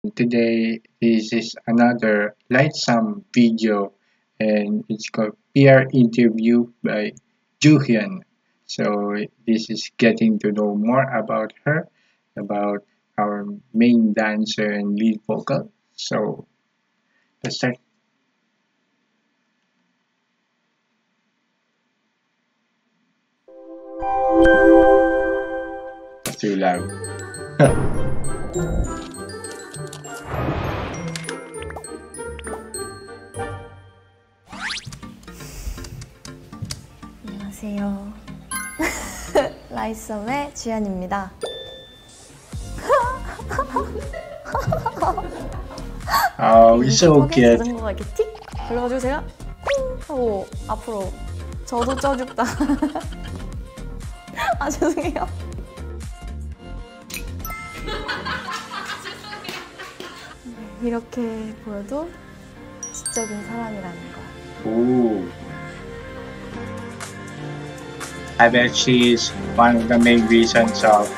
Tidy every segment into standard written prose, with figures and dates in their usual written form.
Today, this is another light some video, and it's called PR interview by Juhyun. So this is getting to know more about her, about our main dancer and lead vocal. So let's start. It's too loud. 안녕하세요. 라이썸의 주연입니다. It's so cute. 자전거가 이렇게 틱! 그래가지고 제가 쿵! 하고 앞으로 저도 쪄죽다. 아 죄송해요. 이렇게 보여도 지적인 사람이라는 거. Ooh. I bet she's one of the main reasons of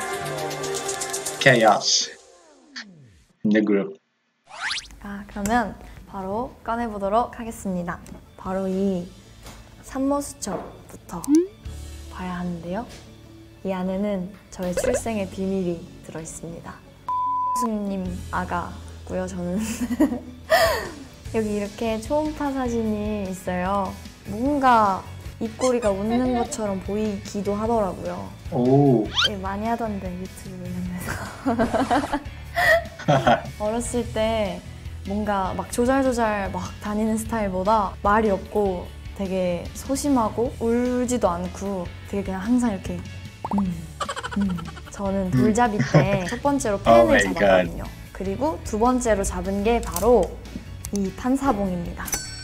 chaos in the group. 그러면 바로 꺼내보도록 하겠습니다. 바로 이 산모수첩부터 봐야 하는데요. 이 안에는 저의 출생의 비밀이 들어있습니다. 수님 아가고요, 저는. 여기 이렇게 초음파 사진이 있어요. 뭔가 입꼬리가 웃는 것처럼 보이기도 하더라고요. 오. 많이 하던데 유튜브 관련해서. 어렸을 때 뭔가 막 조잘조잘 막 다니는 스타일보다 말이 없고 되게 소심하고 울지도 않고 되게 그냥 항상 이렇게 저는 돌잡이 때 첫 번째로 펜을 잡았거든요. 그리고 두 번째로 잡은 게 바로 이 판사봉입니다.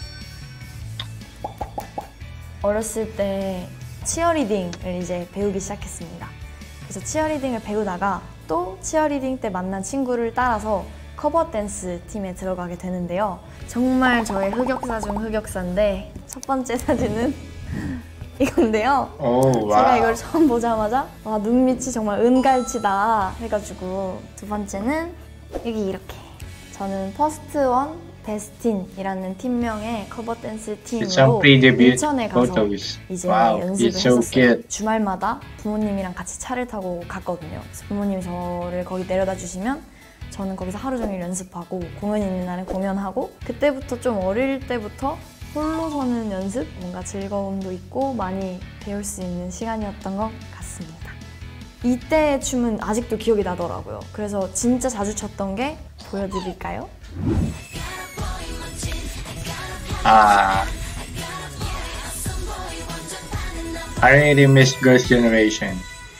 어렸을 때 치어리딩을 이제 배우기 시작했습니다. 그래서 치어리딩을 배우다가 또 치어리딩 때 만난 친구를 따라서 커버 댄스 팀에 들어가게 되는데요. 정말 저의 흑역사 중 흑역사인데 첫 번째 사진은 이건데요. 제가 이걸 처음 보자마자 와, 눈밑이 정말 은갈치다 해가지고. 두 번째는 여기 이렇게 저는 퍼스트원 데스틴이라는 팀명의 커버 댄스 팀으로 인천에 가서 이제 연습을 했었어요. 주말마다 부모님이랑 같이 차를 타고 갔거든요. 그래서 부모님이 저를 거기 내려다 주시면 저는 거기서 하루 종일 연습하고 공연이 있는 날은 공연하고, 그때부터 좀 어릴 때부터 홀로 서는 연습, 뭔가 즐거움도 있고 많이 배울 수 있는 시간이었던 것 같습니다. 이때의 춤은 아직도 기억이 나더라고요. 그래서 진짜 자주 췄던 게 보여드릴까요? I really miss Girls' Generation.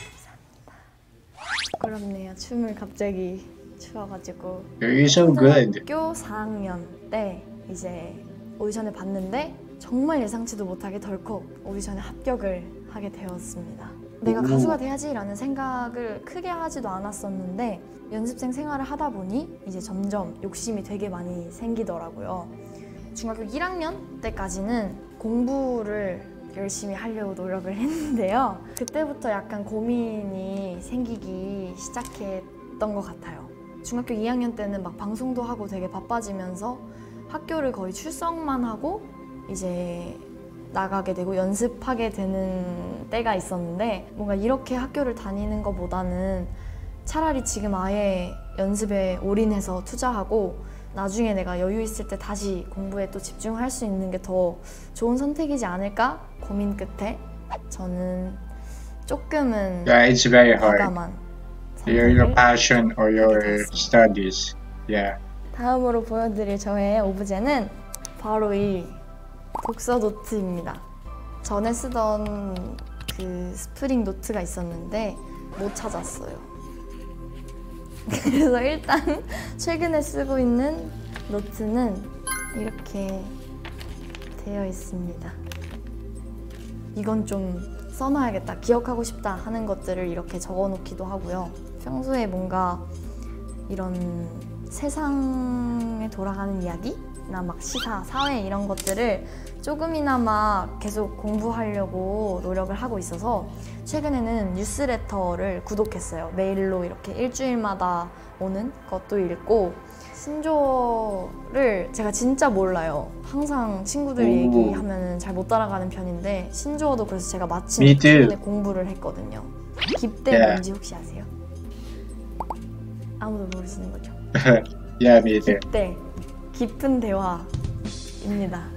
부끄럽네요. 춤을 갑자기 추어가지고. You're so good. 학교 4학년 때 이제 오디션을 봤는데 정말 예상치도 못하게 덜컥 오디션에 합격을 하게 되었습니다. 내가 가수가 돼야지라는 생각을 크게 하지도 않았었는데 연습생 생활을 하다 보니 이제 점점 욕심이 되게 많이 생기더라고요. 중학교 1학년 때까지는 공부를 열심히 하려고 노력을 했는데요. 그때부터 약간 고민이 생기기 시작했던 것 같아요. 중학교 2학년 때는 막 방송도 하고 되게 바빠지면서 학교를 거의 출석만 하고 이제 나가게 되고 연습하게 되는 때가 있었는데, 뭔가 이렇게 학교를 다니는 것보다는 차라리 지금 아예 연습에 올인해서 투자하고 나중에 내가 여유 있을 때 다시 공부에 또 집중할 수 있는 게 더 좋은 선택이지 않을까 고민 끝에 저는 조금은 it's very hard. 과감한 Your passion or your studies. 다음으로 보여드릴 저의 오브제는 바로 이 독서 노트입니다. 전에 쓰던 그 스프링 노트가 있었는데 못 찾았어요. 그래서 일단 최근에 쓰고 있는 노트는 이렇게 되어 있습니다. 이건 좀 써놔야겠다, 기억하고 싶다 하는 것들을 이렇게 적어놓기도 하고요. 평소에 뭔가 이런 세상에 돌아가는 이야기나 막 시사, 사회 이런 것들을 조금이나마 계속 공부하려고 노력을 하고 있어서 최근에는 뉴스레터를 구독했어요. 메일로 이렇게 일주일마다 오는 것도 읽고 신조어를 제가 진짜 몰라요. 항상 친구들 오. 얘기하면 잘 못 따라가는 편인데 신조어도 그래서 제가 마침 Me too. 최근에 공부를 했거든요. 깁대 Yeah. 뭔지 혹시 아세요? 아무도 모르시는 거죠? Yeah, me too. 깁대, 깊은 대화입니다.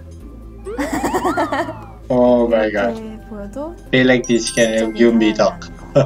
Oh my god. 이렇게 보여도 Feel like this kind of Yunbi talk.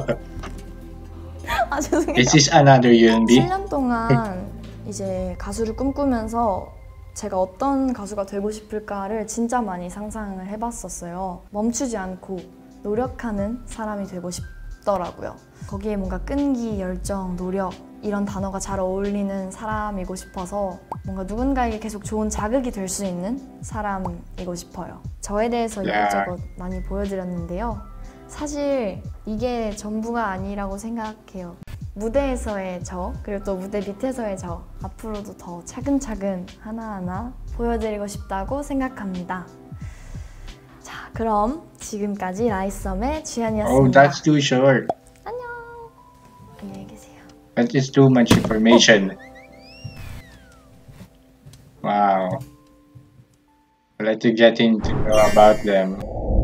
아 죄송해요. Is this another Yunbi? 7년 동안 이제 가수를 꿈꾸면서 제가 어떤 가수가 되고 싶을까를 진짜 많이 상상을 해봤었어요. 멈추지 않고 노력하는 사람이 되고 싶더라고요. 거기에 뭔가 끈기, 열정, 노력 이런 단어가 잘 어울리는 사람이고 싶어서 뭔가 누군가에게 계속 좋은 자극이 될 수 있는 사람이고 싶어요. 저에 대해서 이것저것 많이 보여드렸는데요. 사실 이게 전부가 아니라고 생각해요. 무대에서의 저, 그리고 또 무대 밑에서의 저 앞으로도 더 차근차근 하나하나 보여드리고 싶다고 생각합니다. 자, 그럼 지금까지 라이썸의 Oh, 주현이었습니다. that's too short. 안녕. 안녕히 계세요. That is too much information. Wow. I'd like to get into know about them.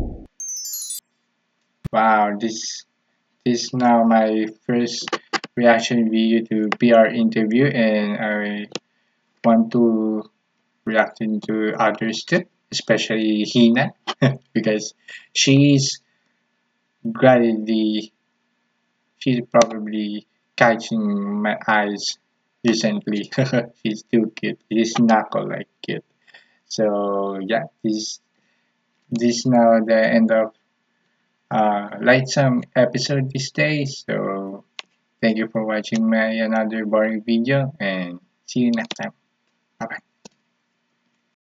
Wow, this is now my first reaction video to PR interview, and I want to react into others too, especially Hina, because she's gradually she's probably catching my eyes recently. She's too cute. She's knuckle like cute. So yeah, this now the end of like some episode these days. So thank you for watching my another boring video, and see you next time.